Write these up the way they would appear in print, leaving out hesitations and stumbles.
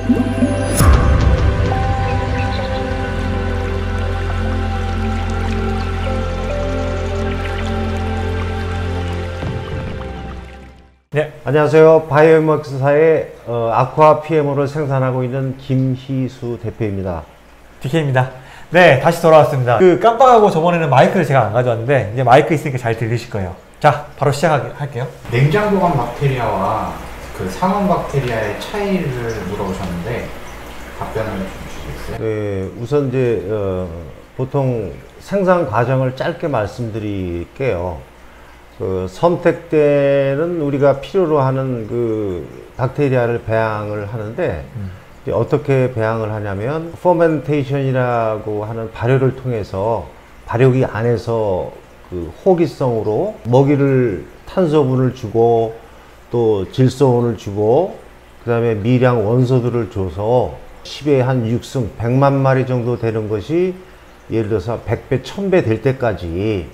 네, 안녕하세요. 바이오맥스사의 아쿠아 PMO를 생산하고 있는 김희수 대표입니다. DK입니다. 네, 다시 돌아왔습니다. 깜빡하고 저번에는 마이크를 제가 안 가져왔는데 이제 마이크 있으니까 잘 들리실 거예요. 자, 바로 시작할게요. 냉장 보관 박테리아와 그 상온 박테리아의 차이를 물어보셨는데 답변을 좀 주시겠어요? 네, 우선 이제 보통 생산 과정을 짧게 말씀드릴게요. 선택 때는 우리가 필요로 하는 그 박테리아를 배양을 하는데 어떻게 배양을 하냐면 퍼멘테이션이라고 하는 발효를 통해서 발효기 안에서 그 호기성으로 먹이를 탄소분을 주고 또 질소분을 주고 그 다음에 미량 원소들을 줘서 10에 한 6승 100만 마리 정도 되는 것이 예를 들어서 100배 1000배 될 때까지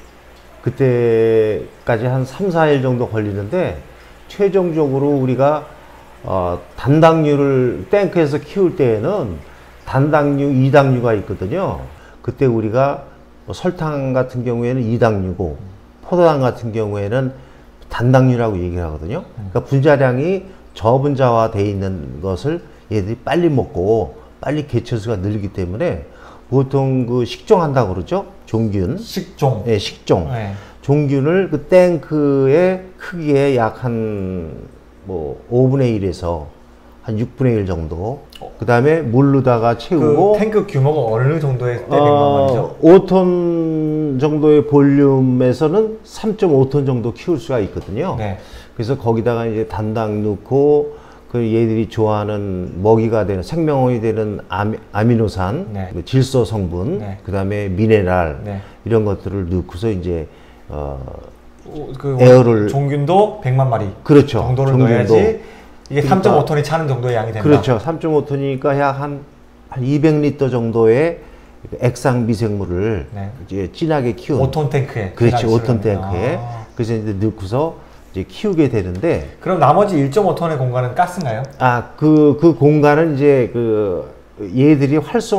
그때까지 한 3, 4일 정도 걸리는데 최종적으로 우리가 단당류를 탱크에서 키울 때에는 단당류, 이당류가 있거든요. 그때 우리가 설탕 같은 경우에는 이당류고 포도당 같은 경우에는 단당류라고 얘기를 하거든요. 그러니까 분자량이 저분자화되어 있는 것을 얘들이 빨리 먹고 빨리 개체수가 늘기 때문에 보통 그 식종한다고 그러죠. 종균. 식종. 네, 식종. 네. 종균을 그 탱크의 크기에 약 한 뭐 5분의 1에서 한 6분의 1 정도. 그 다음에 물로다가 채우고. 그 탱크 규모가 어느 정도의 때 100만 마리죠? 5톤 정도의 볼륨에서는 3.5톤 정도 키울 수가 있거든요. 네. 그래서 거기다가 이제 단당 넣고 그 얘들이 좋아하는 먹이가 되는 생명원이 되는 아미노산, 네. 질소 성분, 네. 그 다음에 미네랄 네. 이런 것들을 넣고서 이제 에어를 종균도 100만 마리 그렇죠. 정도를 종균도. 넣어야지 이게 그러니까, 3.5톤이 차는 정도의 양이 된다. 그렇죠. 3.5톤이니까 약 한 200리터 정도의 액상 미생물을 네. 이제 진하게 키운 5톤 탱크에. 그렇지. 5톤 탱크에. 아. 그래서 이제 넣고서 이제 키우게 되는데 그럼 나머지 1.5톤의 공간은 가스인가요? 그 공간은 이제 얘들이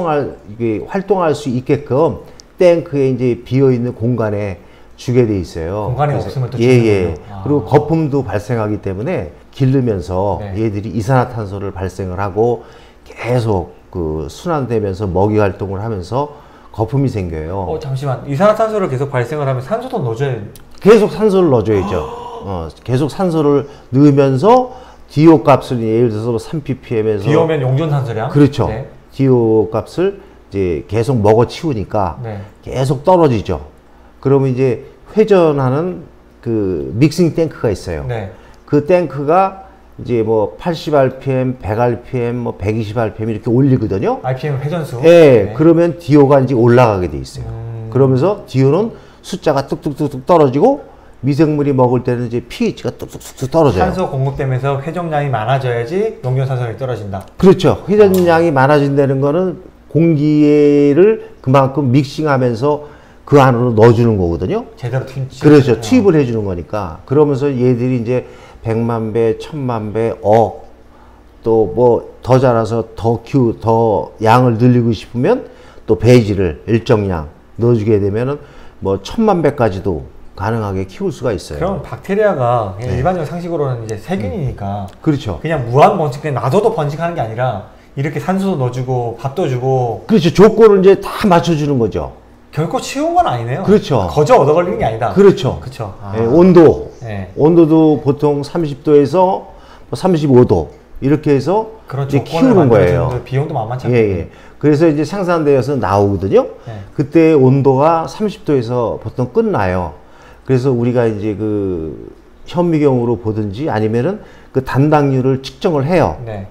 활동할 수 있게끔 탱크에 이제 비어 있는 공간에 주게 돼 있어요. 공간이 없으면 또 예. 아. 그리고 거품도 발생하기 때문에 기르면서 네. 얘들이 이산화탄소를 발생을 하고 계속 그 순환되면서 먹이 활동을 하면서 거품이 생겨요. 잠시만. 이산화탄소를 계속 발생을 하면 산소도 넣어줘야 계속 산소를 넣어줘야죠. 계속 산소를 넣으면서 DO 값을 예를 들어서 3ppm에서 DO면 용존산소량? 그렇죠. 네. DO 값을 이제 계속 먹어 치우니까 네. 계속 떨어지죠. 그러면 이제 회전하는 그 믹싱 탱크가 있어요. 네. 그 탱크가 이제 뭐 80rpm, 100rpm, 뭐 120rpm 이렇게 올리거든요. RPM 회전수. 예, 네. 그러면 DO가 이제 올라가게 돼 있어요. 그러면서 DO는 숫자가 뚝뚝뚝뚝 떨어지고 미생물이 먹을 때는 이제 pH가 뚝뚝뚝뚝 떨어져요. 산소 공급되면서 회전량이 많아져야지 용존산소량이 떨어진다. 그렇죠. 회전량이 많아진다는 거는 공기를 그만큼 믹싱하면서 그 안으로 넣어주는 거거든요. 제대로 투입. 그렇죠. 투입을 해주는 거니까. 그러면서 얘들이 이제 100만 배, 1000만 배, 억, 또 뭐 더 자라서 더 양을 늘리고 싶으면 또 배지를 일정량 넣어주게 되면은 뭐 1000만 배까지도 가능하게 키울 수가 있어요. 그럼 박테리아가 그냥 네. 일반적 상식으로는 이제 세균이니까 그렇죠. 그냥 무한 번식, 그냥 놔둬도 번식하는 게 아니라 이렇게 산소도 넣어주고 밥도 주고. 그렇죠. 조건을 이제 다 맞춰주는 거죠. 결코 쉬운 건 아니네요. 그렇죠. 거저 얻어 걸리는 게 아니다. 그렇죠. 그렇죠. 아. 예, 온도. 네. 온도도 보통 30도에서 뭐 35도 이렇게 해서 그런 이제 조건을 키우는 거예요. 만들어주는데 비용도 만만치 않고. 예. 그래서 이제 생산되어서 나오거든요. 네. 그때 온도가 30도에서 보통 끝나요. 그래서 우리가 이제 그 현미경으로 보든지 아니면은 그 단당류를 측정을 해요. 네.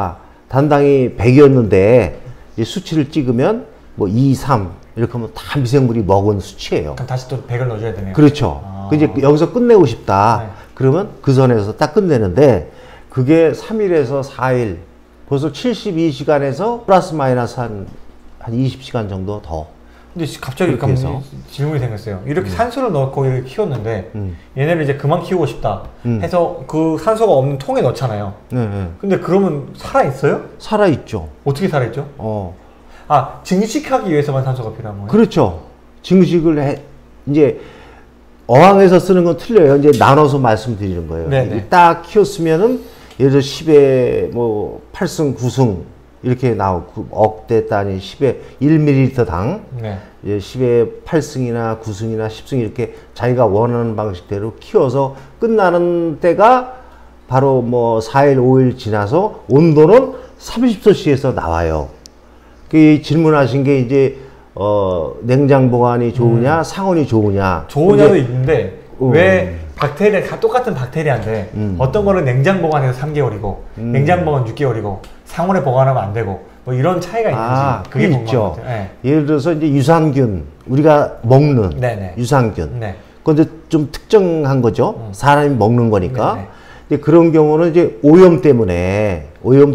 단당이 100이었는데 이제 수치를 찍으면 뭐 2, 3 이렇게 하면 다 미생물이 먹은 수치예요. 그럼 다시 또 100을 넣어줘야 되네요. 그렇죠. 그 이제 여기서 끝내고 싶다. 네. 그러면 그 선에서 딱 끝내는데 그게 3일에서 4일 벌써 72시간에서 플러스 마이너스 한 20시간 정도 더 근데 갑자기 그렇게 해서. 질문이 생겼어요. 이렇게 산소를 넣고 이렇게 키웠는데 얘네를 이제 그만 키우고 싶다 해서 그 산소가 없는 통에 넣잖아요. 네. 근데 그러면 살아 있어요? 살아 있죠. 어떻게 살아 있죠? 아, 증식하기 위해서만 산소가 필요한 거예요? 그렇죠. 증식을 이제 어항에서 쓰는 건 틀려요. 이제 나눠서 말씀드리는 거예요. 네네. 딱 키웠으면은 예를 들어 10에 뭐 8승, 9승 이렇게 나오고 억대 단위 10에 1ml당 네. 10에 8승이나 9승이나 10승 이렇게 자기가 원하는 방식대로 키워서 끝나는 때가 바로 뭐 4일, 5일 지나서 온도는 30도씨에서 나와요. 그 질문하신 게 이제 냉장 보관이 좋으냐, 상온이 좋으냐. 좋으냐도 있는데 왜 박테리아 다 똑같은 박테리아인데 어떤 거는 냉장 보관해서 3개월이고 냉장 보관 6개월이고 상온에 보관하면 안 되고 뭐 이런 차이가 있는지 그게 궁금한 것 같아요. 네. 예를 들어서 이제 유산균 우리가 먹는 네네. 유산균. 네. 그런데 좀 특정한 거죠. 사람이 먹는 거니까. 네네. 근데 그런 경우는 이제 오염 때문에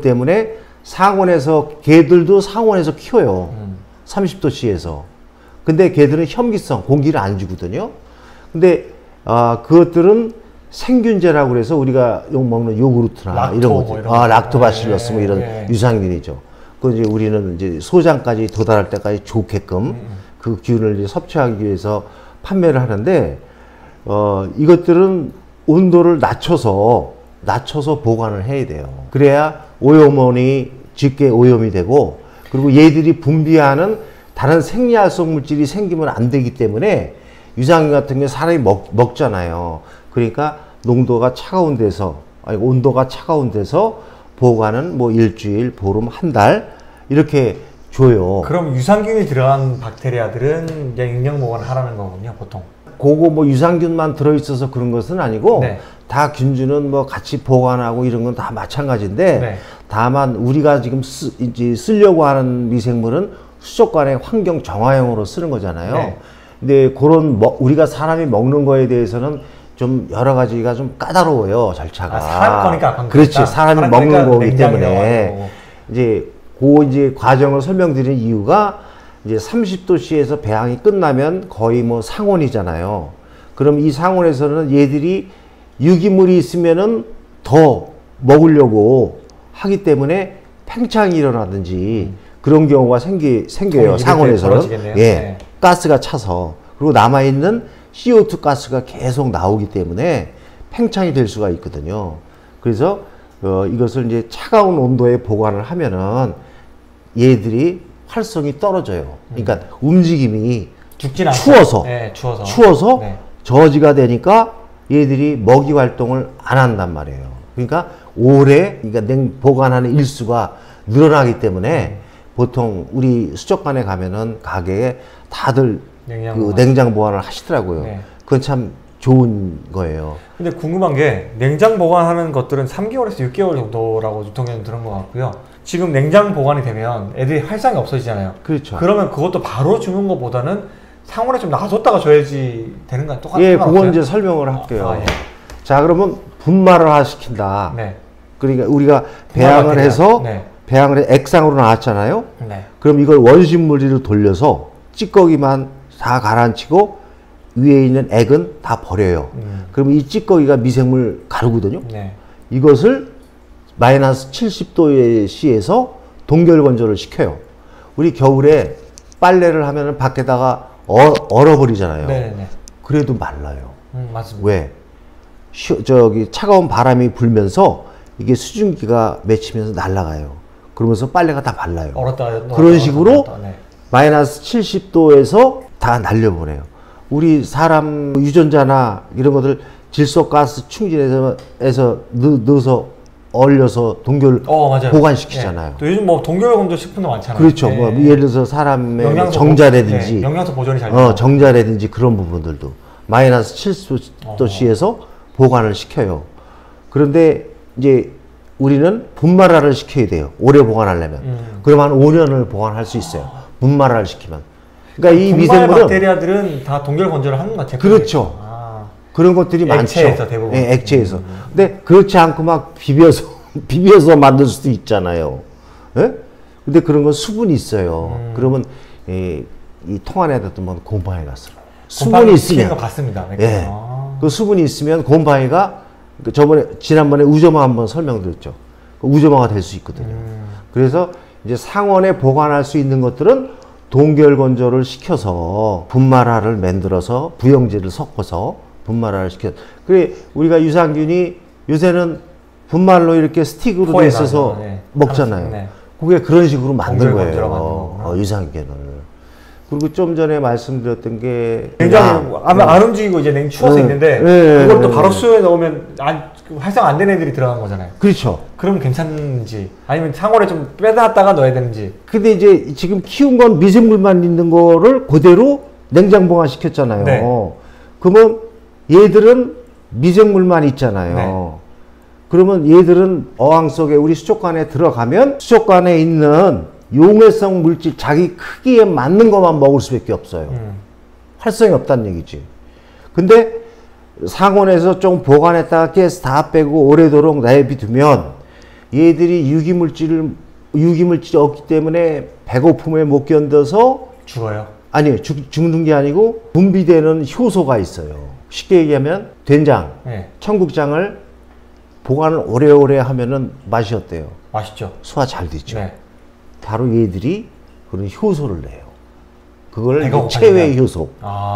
상온에서 개들도 상온에서 키워요. 30도씨에서. 근데 개들은 현기성 공기를 안 주거든요. 근데 그것들은 생균제라고 그래서 우리가 먹는 요구르트나 락토, 이런 뭐 것들, 이런 락토바실러스 뭐 이런 네. 유산균이죠. 그 이제 우리는 이제 소장까지 도달할 때까지 좋게끔 그 균을 이제 섭취하기 위해서 판매를 하는데 이것들은 온도를 낮춰서 보관을 해야 돼요. 그래야 오염원이 쉽게 오염이 되고 그리고 얘들이 분비하는 다른 생리활성 물질이 생기면 안 되기 때문에 유산균 같은 게 사람이 먹잖아요. 그러니까 온도가 차가운 데서 보관은 뭐 일주일, 보름, 한 달 이렇게 줘요. 그럼 유산균이 들어간 박테리아들은 이제 영양 보관을 하라는 거군요, 보통. 그거 뭐 유산균만 들어있어서 그런 것은 아니고 네. 다 균주는 뭐 같이 보관하고 이런 건 다 마찬가지인데 네. 다만 우리가 지금 이제 쓰려고 하는 미생물은 수족관의 환경 정화용으로 쓰는 거잖아요. 네. 근데 그런 우리가 사람이 먹는 거에 대해서는 좀 여러 가지가 좀 까다로워요, 절차가. 사람 거니까 방금 그렇지. 사람이 먹는 거기 때문에 냉장이라고. 이제 과정을 설명드리는 이유가 이제 30도씨에서 배양이 끝나면 거의 뭐 상온이잖아요. 그럼 이 상온에서는 얘들이 유기물이 있으면은 더 먹으려고 하기 때문에 팽창이 일어나든지 그런 경우가 생겨요. 상온에서는. 예. 네. 가스가 차서. 그리고 남아있는 CO2 가스가 계속 나오기 때문에 팽창이 될 수가 있거든요. 그래서 이것을 이제 차가운 온도에 보관을 하면은 얘들이 활성이 떨어져요. 그러니까 움직임이 죽진 않고. 추워서. 네, 추워서 네. 저지가 되니까 얘들이 먹이 활동을 안 한단 말이에요. 그러니까 오래 보관하는 일수가 늘어나기 때문에 보통 우리 수족관에 가면은 가게에 다들 냉장 보관을 하시더라고요. 네. 그건 참 좋은 거예요. 근데 궁금한 게 냉장 보관하는 것들은 3개월에서 6개월 정도라고 유통기한 들은 것 같고요. 지금 냉장 보관이 되면 애들이 활성이 없어지잖아요. 그렇죠. 그러면 그것도 바로 주는 것보다는 상온에 좀 놔뒀다가 줘야지 되는 건 똑같은 예, 건 그건 없어요? 이제 설명을 할게요. 예. 자, 그러면 분말을 시킨다. 네. 그러니까 우리가 배양을 해서 네. 액상으로 나왔잖아요. 네. 그럼 이걸 원심물리로 돌려서 찌꺼기만 다 가라앉히고 위에 있는 액은 다 버려요. 그럼 이 찌꺼기가 미생물 가루거든요. 네. 이것을 마이너스 70도씨에서 동결 건조를 시켜요. 우리 겨울에 빨래를 하면은 밖에다가 얼어버리잖아요. 네네. 그래도 말라요. 맞습니다. 왜? 차가운 바람이 불면서 이게 수증기가 맺히면서 날아가요. 그러면서 빨래가 다 말라요. 그런 식으로 네. 마이너스 70도에서 다 날려보내요. 우리 사람 유전자나 이런 것들 질소가스 충진해서 넣어서 얼려서 동결 보관시키잖아요. 네. 또 요즘 뭐 동결 건조 식품도 많잖아요. 그렇죠. 네. 뭐 예를 들어서 사람의 영양소 정자라든지 영양소 보존이 잘 돼요. 정자라든지 그런 부분들도 마이너스 70도씨에서 보관을 시켜요. 그런데 이제 우리는 분말화를 시켜야 돼요. 오래 보관하려면. 그럼 한 5년을 보관할 수 있어요. 분말화를 시키면. 그러니까 이 미생물은 박테리아들은 다 동결 건조를 하는 것 같아요. 그렇죠. 그런 것들이 액체에서 많죠. 대부분. 네, 액체에서. 근데 그렇지 않고 막 비벼서 만들 수도 있잖아요. 예? 근데 그런 건 수분이 있어요. 그러면 이 통 안에다 두면 곰팡이가 쓸어요. 수분이 있으면. 거 봤습니다. 예. 그 수분이 있으면 곰팡이가 지난번에 우저마 한번 설명드렸죠. 우저마가 될 수 있거든요. 그래서 이제 상온에 보관할 수 있는 것들은 동결 건조를 시켜서 분말화를 만들어서 부영제를 섞어서 분말화를 시켜서 그래 우리가 유산균이 요새는 분말로 이렇게 스틱으로 돼 있어서 네. 먹잖아요. 네. 그게 그런 식으로 만든 거예요. 유산균을. 그리고 좀 전에 말씀드렸던 게 굉장히 안 움직이고 이제 추워서 있는데 그걸 또 바로 수요에 넣으면 활성 안 되는 애들이 들어간 거잖아요. 그렇죠. 그럼 괜찮은지 아니면 상온에 좀 빼놨다가 넣어야 되는지. 근데 이제 지금 키운 건 미생물만 있는 거를 그대로 냉장 보관 시켰잖아요. 네. 그러면 얘들은 미생물만 있잖아요. 네. 그러면 얘들은 어항 속에 우리 수족관에 들어가면 수족관에 있는 용해성 물질 자기 크기에 맞는 것만 먹을 수밖에 없어요. 활성이 없다는 얘기지. 근데 상온에서 좀 보관했다가 가스 다 빼고 오래도록 내비두면 얘들이 유기물질이 없기 때문에 배고픔에 못 견뎌서 죽어요? 아니 죽는 게 아니고 분비되는 효소가 있어요. 쉽게 얘기하면 된장, 네. 청국장을 보관을 오래오래 하면은 맛이 어때요? 맛있죠. 소화 잘 되죠. 네. 바로 얘들이 그런 효소를 내요. 그걸 배가 체외 효소.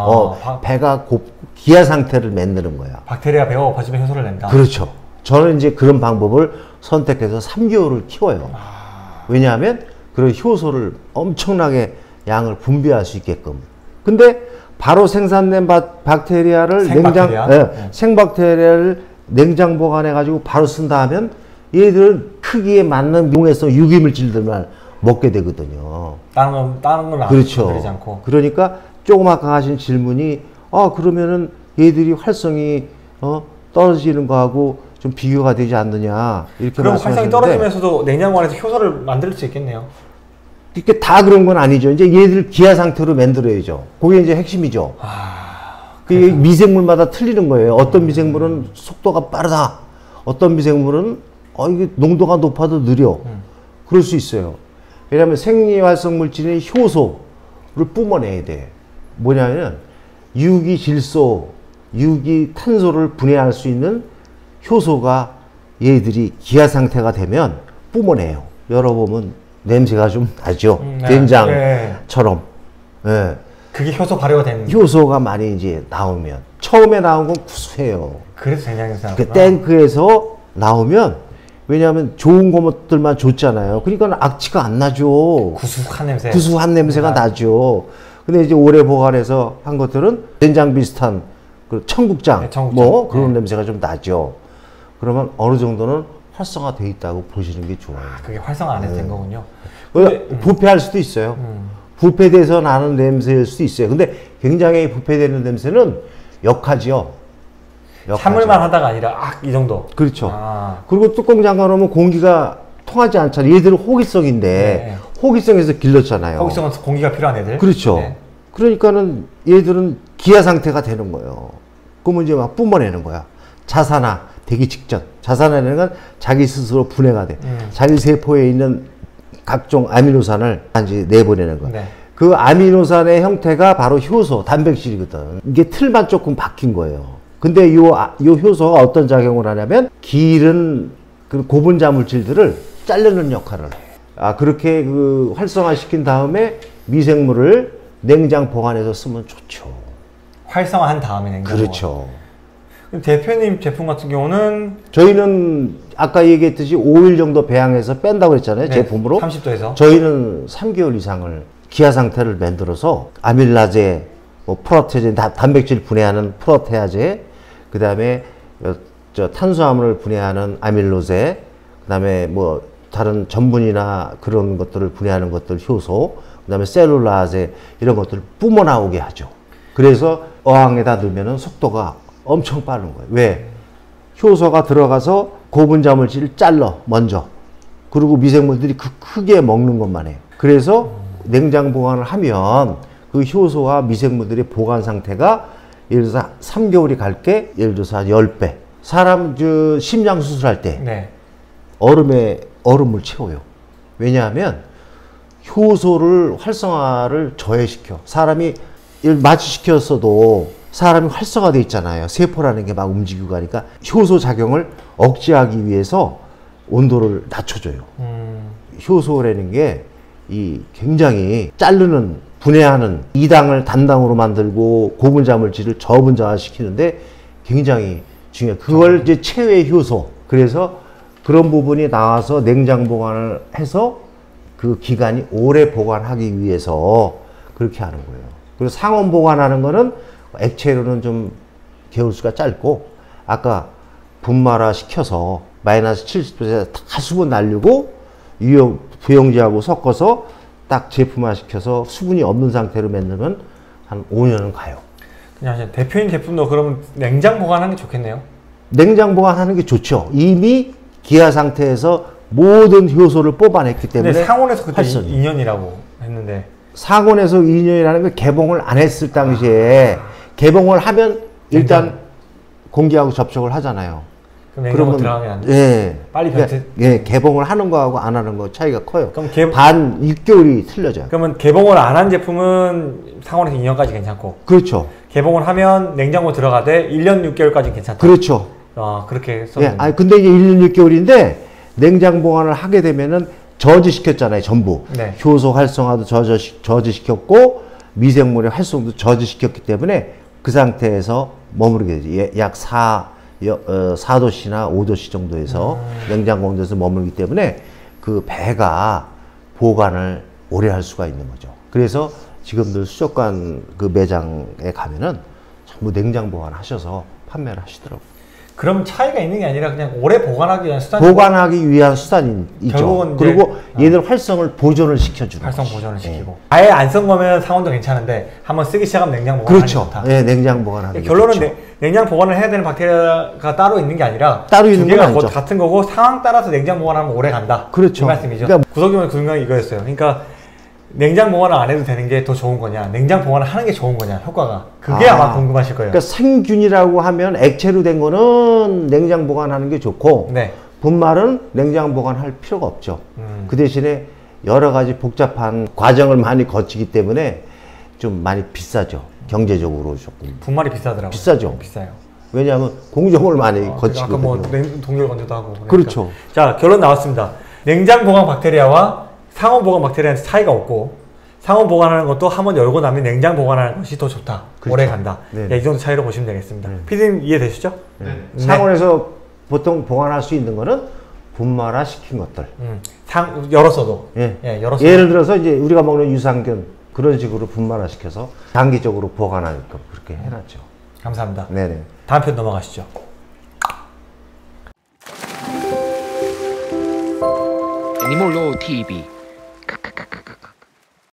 배가 기아 상태를 만드는 거야. 박테리아 배가 고파지면 효소를 낸다. 그렇죠. 저는 이제 그런 방법을 선택해서 3개월을 키워요. 왜냐하면 그런 효소를 엄청나게 양을 분비할 수 있게끔. 근데 바로 생산된 박테리아를 생박테리아를 냉장 보관해 가지고 바로 쓴다 하면 얘들은 크기에 맞는 용해성 유기물질들만 먹게 되거든요. 다른 건 그렇죠. 건드리지 않고. 그러니까 조금 아까 하신 질문이 그러면은 얘들이 활성이 떨어지는 거하고 좀 비교가 되지 않느냐 이렇게 그럼 말씀하셨는데 활성이 떨어지면서도 냉장고 안에서 효소를 만들 수 있겠네요. 이렇게 다 그런 건 아니죠. 이제 얘들 기아 상태로 만들어야죠. 그게 이제 핵심이죠. 그게 미생물마다 틀리는 거예요. 어떤 미생물은 속도가 빠르다. 어떤 미생물은 이게 농도가 높아도 느려. 그럴 수 있어요. 왜냐하면 생리활성 물질인 효소를 뿜어내야 돼. 뭐냐면 유기질소, 유기탄소를 분해할 수 있는 효소가 얘들이 기아 상태가 되면 뿜어내요. 열어보면 냄새가 좀 나죠. 된장처럼. 네. 그게 효소 발효가 되는. 효소가 많이 이제 나오면 처음에 나온 건 구수해요. 그래서 된장에서 그 탱크에서 나오면 왜냐하면 좋은 것들만 줬잖아요. 그러니까 악취가 안 나죠. 구수한 냄새가 나죠. 근데 이제 오래 보관해서 한 것들은 된장 비슷한 그 청국장, 그런 냄새가 좀 나죠. 그러면 어느 정도는 활성화돼 있다고 보시는 게 좋아요. 그게 활성화 안 해도 된 거군요. 부패할 수도 있어요. 부패돼서 나는 냄새일 수도 있어요. 근데 굉장히 부패되는 냄새는 역하죠. 참을만 하다가 아니라 이 정도. 그렇죠. 그리고 뚜껑 잠가놓으면 공기가 통하지 않잖아요. 얘들은 호기성인데 호기성에서 길렀잖아요. 호기성은 공기가 필요한 애들. 그렇죠. 네. 그러니까는 얘들은 기아 상태가 되는 거예요. 그러면 이제 막 뿜어내는 거야. 자산화 되기 직전. 자산화라는 건 자기 스스로 분해가 돼. 자기 세포에 있는 각종 아미노산을 이제 내보내는 거야. 그 아미노산의 형태가 바로 효소, 단백질이거든. 이게 틀만 조금 바뀐 거예요. 근데 요 효소가 어떤 작용을 하냐면 기른 그 고분자 물질들을 자르는 역할을 해요. 그렇게 그 활성화시킨 다음에 미생물을 냉장 보관해서 쓰면 좋죠. 활성화한 다음에 냉장 그렇죠. 보관. 대표님 제품 같은 경우는 저희는 아까 얘기했듯이 5일 정도 배양해서 뺀다고 했잖아요. 제품으로. 30도에서. 저희는 3개월 이상을 기아 상태를 만들어서 아밀라제, 프로테제, 단백질 분해하는 프로테아제, 그 다음에 탄수화물을 분해하는 아밀로제, 그 다음에 다른 전분이나 그런 것들을 분해하는 것들 효소, 그 다음에 셀룰라제 이런 것들을 뿜어 나오게 하죠. 그래서 어항에다 넣으면 속도가 엄청 빠른 거예요. 왜? 효소가 들어가서 고분자 물질을 잘라 먼저. 그리고 미생물들이 크게 먹는 것만 해요. 그래서 냉장 보관을 하면 그 효소와 미생물들의 보관 상태가 예를 들어서 3개월이 갈게 예를 들어서 한 10배. 사람 심장 수술할 때 얼음을 채워요. 왜냐하면 효소를 활성화를 저해시켜. 사람이 마취시켰어도 사람이 활성화돼 있잖아요. 세포라는 게 막 움직이고 가니까 효소 작용을 억제하기 위해서 온도를 낮춰줘요. 효소라는 게 이 굉장히 자르는 분해하는 이당을 단당으로 만들고 고분자물질을 저분자화시키는데 굉장히 중요해요. 그걸 이제 체외 효소. 그래서 그런 부분이 나와서 냉장 보관을 해서 그 기간이 오래 보관하기 위해서 그렇게 하는 거예요. 그리고 상온 보관하는 거는 액체로는 좀 개울수가 짧고 아까 분말화 시켜서 마이너스 70도에서 다 수분 날리고 부용제하고 섞어서 딱 제품화 시켜서 수분이 없는 상태로 만들면 한 5년은 가요. 그냥 대표인 제품도 그러면 냉장 보관하는 게 좋겠네요. 냉장 보관하는 게 좋죠. 이미 기아 상태에서 모든 효소를 뽑아냈기 때문에. 근데 상온에서 그때 2년이라고 했는데. 상온에서 2년이라는 걸 개봉을 안 했을 당시에 개봉을 하면 일단 공기하고 접촉을 하잖아요. 그러면 들어가면 안 돼. 예. 빨리 변태. 예, 개봉을 하는 거하고 안 하는 거 차이가 커요. 그럼 반 6개월이 틀려져요. 그러면 개봉을 안 한 제품은 상온에서 2년까지 괜찮고. 그렇죠. 개봉을 하면 냉장고 들어가되 1년 6개월까지 괜찮다. 그렇죠. 그렇게 썼는데. 예, 아니 근데 이제 1년 6개월인데 냉장 보관을 하게 되면은 저지시켰잖아요, 전부. 네. 효소 활성화도 저지시켰고 미생물의 활성도 저지시켰기 때문에 그 상태에서 머무르게 되죠. 약 4도씨나 5도씨 정도에서 냉장 공도에서 머물기 때문에 그 배가 보관을 오래 할 수가 있는 거죠. 그래서 지금들 수족관 그 매장에 가면은 전부 냉장 보관하셔서 판매를 하시더라고요. 그럼 차이가 있는 게 아니라 그냥 오래 보관하기 위한 수단. 보관하기 위한 수단이죠. 그리고 얘들 활성을 보존을 시켜주는 활성 거지. 보존을 시키고. 아예 안 쓴 거면 상온도 괜찮은데 한번 쓰기 시작하면 냉장 보관하는 그렇죠. 좋다. 네, 냉장 보관하는 게 결론은 좋죠. 냉장 보관을 해야 되는 박테리아가 따로 있는 게 아니라 따로 있는 두 개가 건 아니죠. 같은 거고 상황 따라서 냉장 보관하면 오래 간다. 그렇죠. 이 말씀이죠. 그러니까 구석이면 분명히 이거였어요. 그러니까 냉장 보관을 안 해도 되는 게 더 좋은 거냐, 냉장 보관을 하는 게 좋은 거냐, 효과가. 그게 아마 궁금하실 거예요. 그러니까 생균이라고 하면 액체로 된 거는 냉장 보관하는 게 좋고 네. 분말은 냉장 보관할 필요가 없죠. 그 대신에 여러 가지 복잡한 과정을 많이 거치기 때문에 좀 많이 비싸죠. 경제적으로 조금. 분말이 비싸더라고요. 비싸죠. 비싸요. 왜냐하면 공정을 많이 거치거든요. 아까 뭐 동결 건조도 하고. 그러니까. 그렇죠. 자, 결론 나왔습니다. 냉장 보관 박테리아와 상온 보관 박테리아는 차이가 없고 상온 보관하는 것도 한번 열고 나면 냉장 보관하는 것이 더 좋다. 그렇죠. 오래 간다. 네. 이 정도 차이로 보시면 되겠습니다. 피디님 이해되시죠? 네. 상온에서 보통 보관할 수 있는 거는 분말화 시킨 것들. 열었어도. 예. 열었어도. 예를 들어서 이제 우리가 먹는 유산균 그런 식으로 분말화 시켜서 장기적으로 보관하니까 그렇게 해놨죠. 감사합니다. 네네. 다음 편 넘어가시죠. 애니몰로 TV